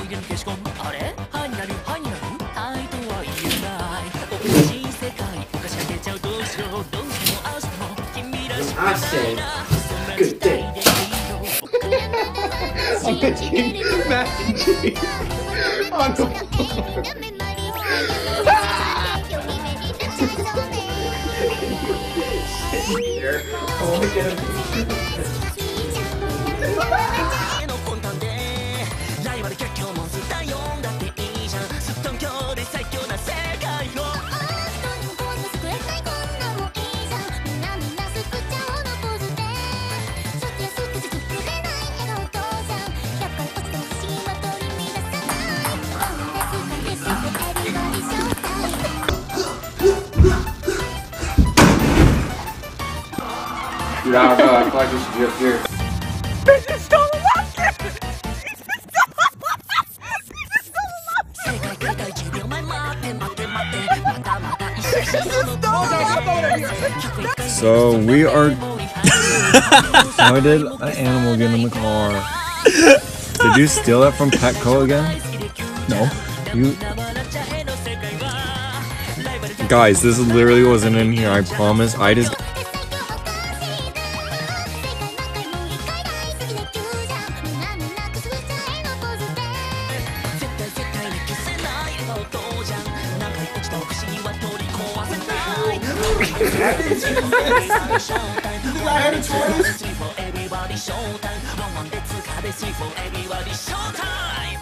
あれハになるハになるハイとは言えないおかしい世界おかしあげちゃうどうしようどうしても明日も君らしくないなそんな時代でいいよライバル結局モンスター呼んだっていいじゃんすっとんきょうで最強な世界を Dude, I don't know, I feel like we should be up here. So we are. How did an animal get in the car? Did you steal that from Petco again? No. You. Guys, this literally wasn't in here. I promise. I just. Showtime.